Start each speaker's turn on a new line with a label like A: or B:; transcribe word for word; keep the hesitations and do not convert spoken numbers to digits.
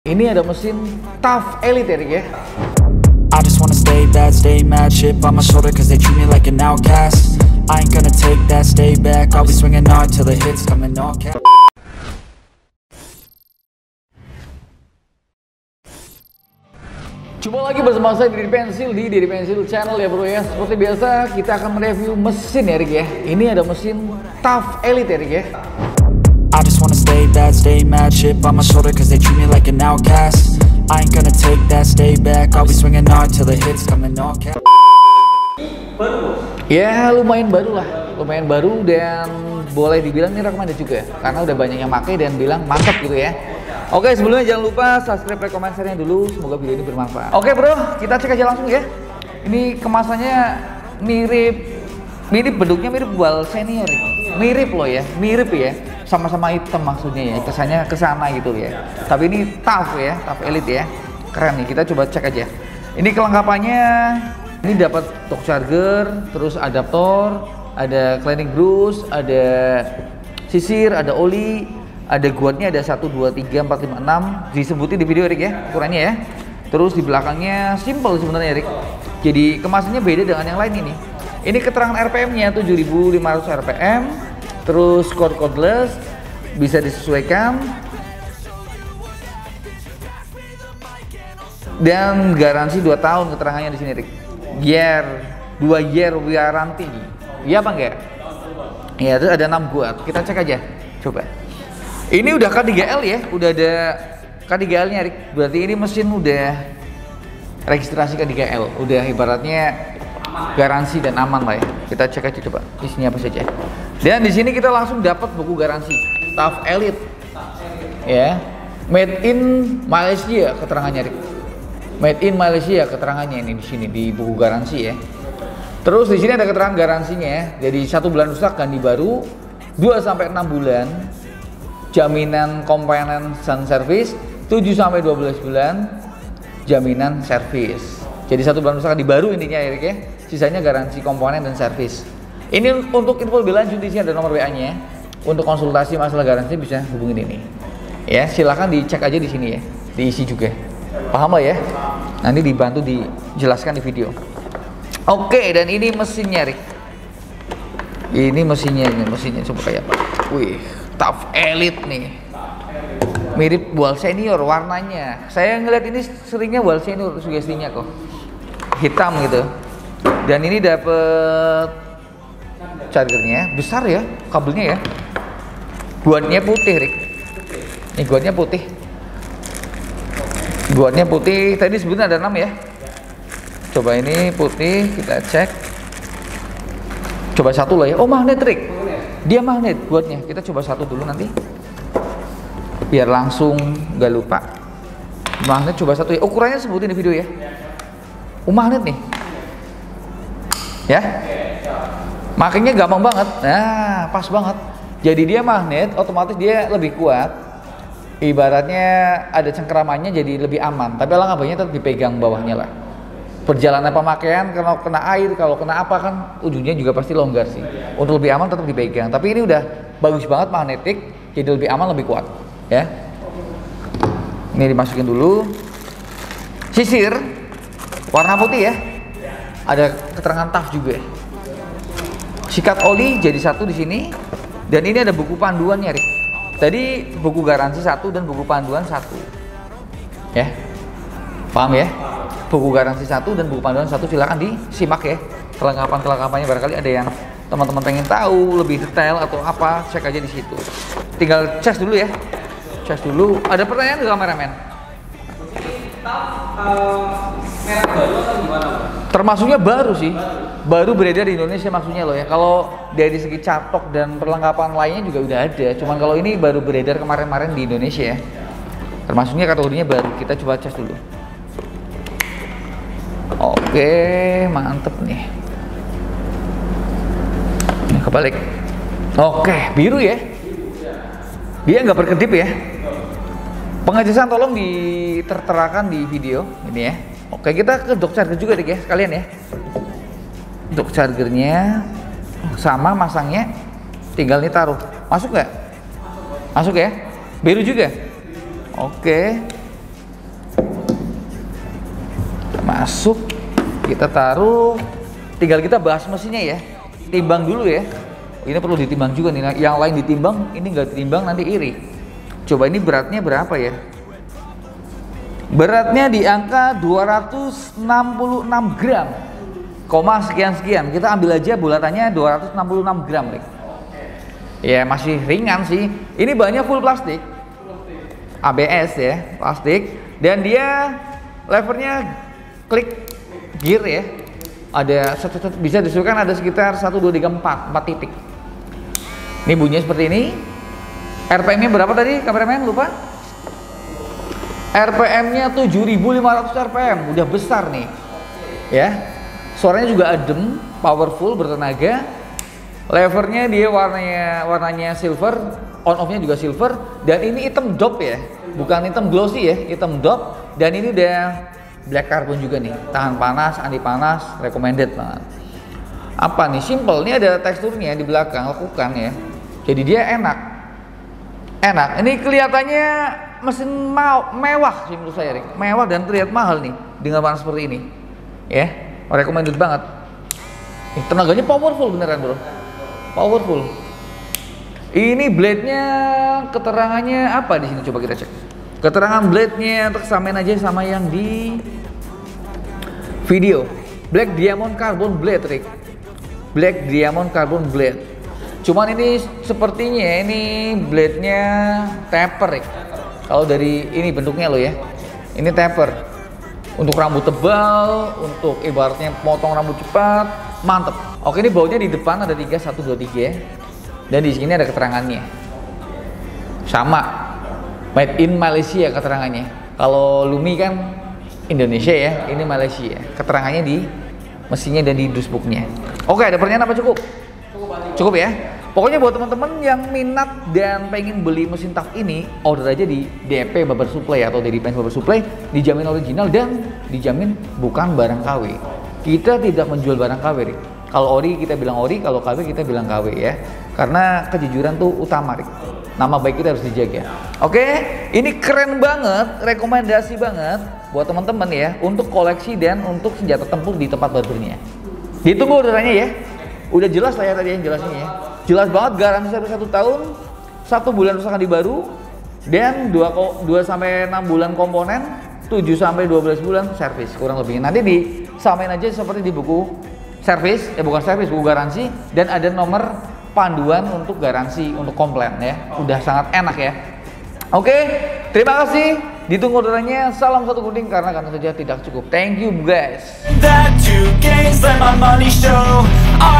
A: Ini ada mesin Tough Elite ya.
B: I just wanna stay bad, stay mad, shit on my shoulder cause they treat me like an outcast. I ain't gonna take that, stay back, I'll be swinging hard till the hits come in all caps.
A: Jumpa lagi bersama saya Diri Pensil di Diri Pensil Channel ya bro ya. Seperti biasa kita akan mereview mesin ya Rik ya. Ini ada mesin Tough Elite ya Rik ya.
B: I just wanna stay bad, stay mad, shit on my shoulder cause they treat me like an outcast. I ain't gonna take that, stay back, I'll be swinging hard till the hits come in all caps.
A: Ya lumayan baru lah, lumayan baru dan boleh dibilang ini recommended juga karena udah banyak yang pakai dan bilang mantap gitu ya. Oke, sebelumnya jangan lupa subscribe, like, comment, share-nya dulu. Semoga video ini bermanfaat. Oke bro, kita cek aja langsung ya. Ini kemasannya mirip, mirip bentuknya mirip Wal Senior. Mirip loh ya, mirip ya. Sama-sama hitam maksudnya ya, kesannya kesana gitu ya. Tapi ini Tough ya, Tough Elite ya. Keren nih, kita coba cek aja. Ini kelengkapannya, ini dapat torque charger, terus adaptor, ada cleaning brush, ada sisir, ada oli, ada guatnya ada satu, dua, tiga, empat, lima, enam. Disebutin di video Erik ya, ukurannya ya. Terus di belakangnya simple sebenarnya Erik. Jadi kemasannya beda dengan yang lain ini. Ini keterangan R P M-nya tujuh ribu lima ratus R P M. Terus code codeless bisa disesuaikan. Dan garansi dua tahun keterangannya di sini Erik. Year, dua year warranty. Iya apa enggak? Ya, terus ada enam guat. Kita cek aja. Coba. Ini udah K tiga L ya, udah ada K tiga L-nya, Rik. Berarti ini mesin udah registrasi K tiga L, udah ibaratnya garansi dan aman lah ya. Kita cek aja coba isinya apa saja. Dan di sini kita langsung dapat buku garansi Tough Elite, ya, made in Malaysia keterangannya, Rik. Made in Malaysia keterangannya ini di sini di buku garansi ya. Terus di sini ada keterangan garansinya ya. Jadi satu bulan rusak ganti baru, dua sampai enam bulan. Jaminan komponen dan servis, tujuh sampai dua belas bulan jaminan servis. Jadi satu bulan rusak di baru intinya Erik ya. Sisanya garansi komponen dan servis. Ini untuk info lebih lanjut di sini ada nomor W A-nya. Untuk konsultasi masalah garansi bisa hubungin ini. Ya, silakan dicek aja di sini ya. Diisi juga. Paham lah ya? Nanti dibantu dijelaskan di video. Oke, dan ini mesinnya Erik. Ini mesinnya, ini mesinnya coba kayak apa? Wih, Tough Elite nih, mirip Wal Senior warnanya. Saya ngeliat ini seringnya Wal Senior sugestinya kok, hitam gitu. Dan ini dapet chargernya besar ya, kabelnya ya. Guatnya putih Rik. Ini guatnya putih. Guatnya putih. Tadi sebenarnya ada enam ya. Coba ini putih, kita cek. Coba satu lah ya. Oh magnet Rik. Dia magnet buatnya. Kita coba satu dulu nanti. Biar langsung gak lupa. Magnet coba satu ya. Ukurannya sebutin di video ya. Oh magnet nih. Ya. Makanya gampang banget. Nah, pas banget. Jadi dia magnet, otomatis dia lebih kuat. Ibaratnya ada cengkeramannya jadi lebih aman. Tapi alangkah baiknya tetap dipegang bawahnya lah. Perjalanan pemakaian kalau kena air, kalau kena apa kan ujungnya juga pasti longgar sih. Untuk lebih aman tetap dipegang. Tapi ini udah bagus banget magnetik, jadi lebih aman, lebih kuat, ya. Ini dimasukin dulu. Sisir warna putih ya. Ada keterangan Tough juga. Sikat oli jadi satu di sini. Dan ini ada buku panduannya, Rik. Tadi buku garansi satu dan buku panduan satu. Ya. Paham ya? Buku garansi satu dan buku panduan satu, silakan disimak ya kelengkapan-kelengkapannya. Barangkali ada yang teman-teman pengen tahu lebih detail atau apa, cek aja di situ. Tinggal cas dulu ya, cas dulu. Ada pertanyaan nggak kameramen? Merek baru atau gimana? Termasuknya baru sih, baru beredar di Indonesia maksudnya loh ya. Kalau dari segi catok dan perlengkapan lainnya juga udah ada. Cuman kalau ini baru beredar kemarin-kemarin di Indonesia ya. Termasuknya kategorinya baru. Kita coba cas dulu. Oke, mantep nih. Ini kebalik. Oke, biru ya. Dia nggak berkedip ya. Pengecasan tolong diterterakan di video ini ya. Oke, kita ke dock charger juga deh ya, sekalian ya. Dock chargernya sama masangnya, tinggal nih taruh. Masuk nggak? Masuk ya. Biru juga. Oke. masuk, kita taruh, tinggal kita bahas mesinnya ya, timbang dulu ya. Ini perlu ditimbang juga nih, yang lain ditimbang, ini nggak ditimbang nanti iri. Coba ini beratnya berapa ya? Beratnya di angka dua ratus enam puluh enam gram, koma sekian-sekian. Kita ambil aja bulatannya dua ratus enam puluh enam gram, Rick. Ya masih ringan sih. Ini bahannya full plastik, A B S ya, plastik. Dan dia levernya klik gear ya. Ada bisa disesuaikan, ada sekitar satu, dua, tiga, empat, empat titik. Ini bunyinya seperti ini. R P M-nya berapa tadi kameramen? Lupa. R P M-nya tujuh ribu lima ratus R P M, udah besar nih. Ya. Suaranya juga adem, powerful, bertenaga. Levernya dia warnanya warnanya silver, on off-nya juga silver, dan ini hitam dop ya. Bukan hitam glossy ya, hitam dop, dan ini udah black carbon juga nih, tahan panas, anti panas, recommended banget. Apa nih, simple, ini ada teksturnya di belakang, lekukan ya, jadi dia enak, enak. Ini kelihatannya mesin mewah sih menurut saya, Rick. Mewah dan terlihat mahal nih dengan warna seperti ini, ya, recommended banget. Ini tenaganya powerful beneran bro, powerful. Ini blade-nya keterangannya apa di sini, coba kita cek. Keterangan blade-nya untuk samain aja sama yang di video. Black Diamond Carbon Blade, Rick. Black Diamond Carbon Blade. Cuman ini sepertinya ini blade-nya taper, Rick. Kalau dari ini bentuknya lo ya. Ini taper. Untuk rambut tebal, untuk ibaratnya potong rambut cepat, mantep. Oke, ini bautnya di depan ada tiga, satu, dua, tiga ya. Dan di sini ada keterangannya. Sama. Made in Malaysia keterangannya. Kalau Lumi kan Indonesia ya, ini Malaysia. Keterangannya di mesinnya dan di dashboardnya. Oke, ada pertanyaan apa cukup? Cukup ya. Pokoknya buat teman-teman yang minat dan pengen beli mesin T A F ini, order aja di D P Babar Supply atau dari Pens Babar Supply, dijamin original dan dijamin bukan barang K W. Kita tidak menjual barang K W. Rik. Kalau ori kita bilang ori, kalau K W kita bilang K W ya. Karena kejujuran tuh utama, Rik. Nama baik kita harus dijaga. Oke, ini keren banget, rekomendasi banget buat teman-teman ya untuk koleksi dan untuk senjata tempur di tempat barbernya. Ditunggu orderannya ya. Udah jelas lah ya tadi yang jelasnya ya. Jelas banget, garansi sampai satu tahun, satu bulan rusakan di baru, dan dua sampai enam bulan komponen, tujuh sampai dua belas bulan servis kurang lebihnya. Nanti disamain aja seperti di buku servis, eh bukan servis, buku garansi, dan ada nomor panduan untuk garansi untuk komplain ya. Udah sangat enak ya. Oke, terima kasih. Ditunggu orderannya. Salam satu kuning karena karena saja tidak cukup. Thank you guys.